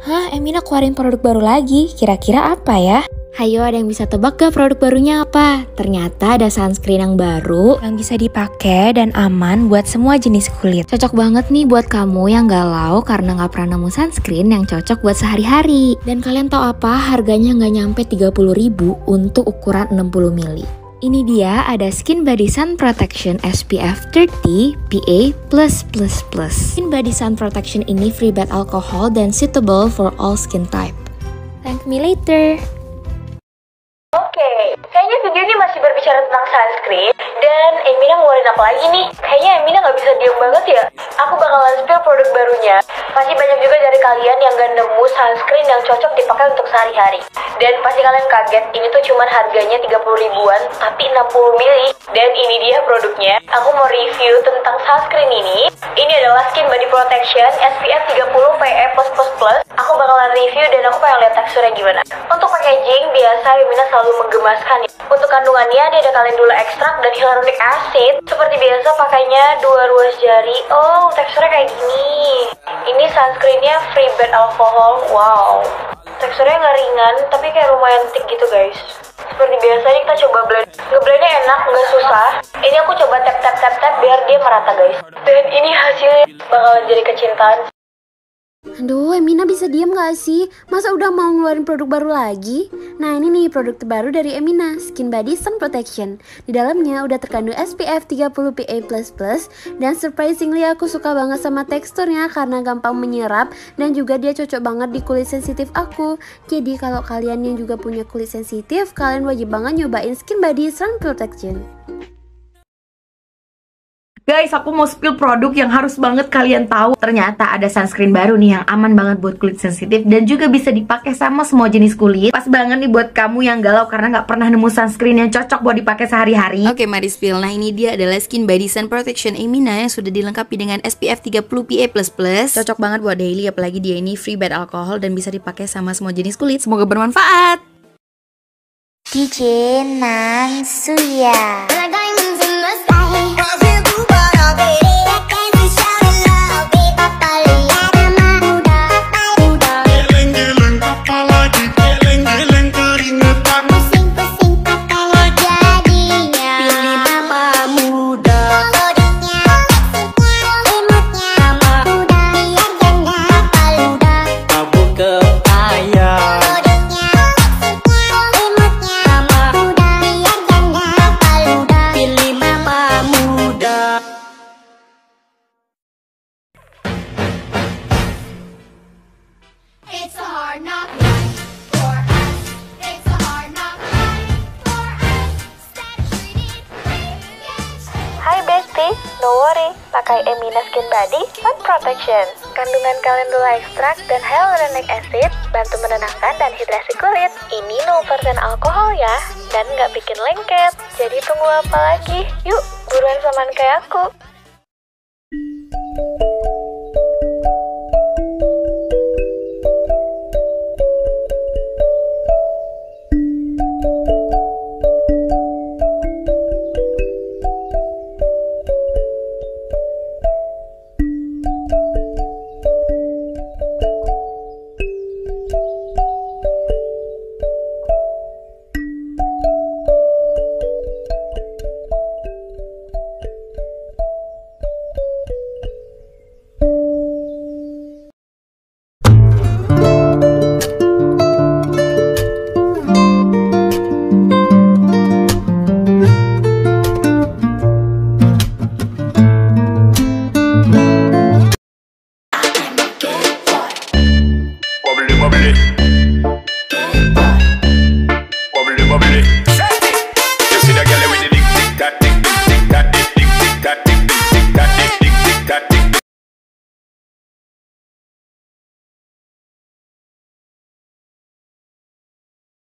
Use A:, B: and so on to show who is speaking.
A: Hah, Emina keluarin produk baru lagi, kira-kira apa ya? Hayo, ada yang bisa tebak gak produk barunya apa? Ternyata ada sunscreen yang baru yang bisa dipakai dan aman buat semua jenis kulit. Cocok banget nih buat kamu yang galau karena gak pernah nemu sunscreen yang cocok buat sehari-hari. Dan kalian tahu apa? Harganya gak nyampe 30.000 untuk ukuran 60 ml. Ini dia, ada Skin Body Sun Protection SPF 30 PA+++. Skin Body Sun Protection ini free bad alcohol dan suitable for all skin type. Thank me later.
B: Oke, kayaknya video ini masih berbicara tentang sunscreen. Dan Emina ngeluarin apa lagi nih? Kayaknya Emina gak bisa diem banget ya. Aku bakalan spill produk barunya. Pasti banyak juga dari kalian yang gak nemu sunscreen yang cocok dipakai untuk sehari-hari. Dan pasti kalian kaget, ini tuh cuman harganya 30 ribuan, tapi 60 ml. Dan ini dia produknya. Aku mau review tentang sunscreen ini. Ini adalah Skin Body Protection SPF 30 PA+++. Aku bakalan review dan aku pengen lihat teksturnya gimana. Untuk packaging, biasa Emina selalu menggemaskan ya. Untuk kandungannya, dia ada calendula ekstrak dan hyaluronic acid. Seperti biasa pakainya 2 ruas jari. Oh, teksturnya kayak gini. Ini sunscreennya free bad alcohol. Wow. Teksturnya nggak ringan, tapi kayak lumayan thick gitu guys. Seperti biasa ini kita coba blend. Ngeblendnya enak, nggak susah. Ini aku coba tap biar dia merata guys. Dan ini hasilnya bakalan jadi kecintaan.
C: Aduh, Emina bisa diam gak sih? Masa udah mau ngeluarin produk baru lagi? Nah, ini nih produk terbaru dari Emina, Skin Body Sun Protection. Di dalamnya udah terkandung SPF 30 PA++, dan surprisingly aku suka banget sama teksturnya karena gampang menyerap dan juga dia cocok banget di kulit sensitif aku. Jadi kalau kalian yang juga punya kulit sensitif, kalian wajib banget nyobain Skin Body Sun Protection.
D: Guys, aku mau spill produk yang harus banget kalian tahu. Ternyata ada sunscreen baru nih yang aman banget buat kulit sensitif dan juga bisa dipakai sama semua jenis kulit. Pas banget nih buat kamu yang galau karena nggak pernah nemu sunscreen yang cocok buat dipakai sehari-hari.
E: Oke, mari spill. Nah, ini dia adalah Skin Body Sun Protection Emina yang sudah dilengkapi dengan SPF 30 PA++. Cocok banget buat daily, apalagi dia ini free bad alcohol dan bisa dipakai sama semua jenis kulit. Semoga bermanfaat.
F: DJ Nansuya.
B: Hai bestie, no worry, pakai Emina Skin Body Sun Protection. Kandungan calendula ekstrak dan hyaluronic acid bantu menenangkan dan hidrasi kulit. Ini 0% alkohol ya, dan nggak bikin lengket. Jadi tunggu apa lagi? Yuk, buruan samaan kayak aku.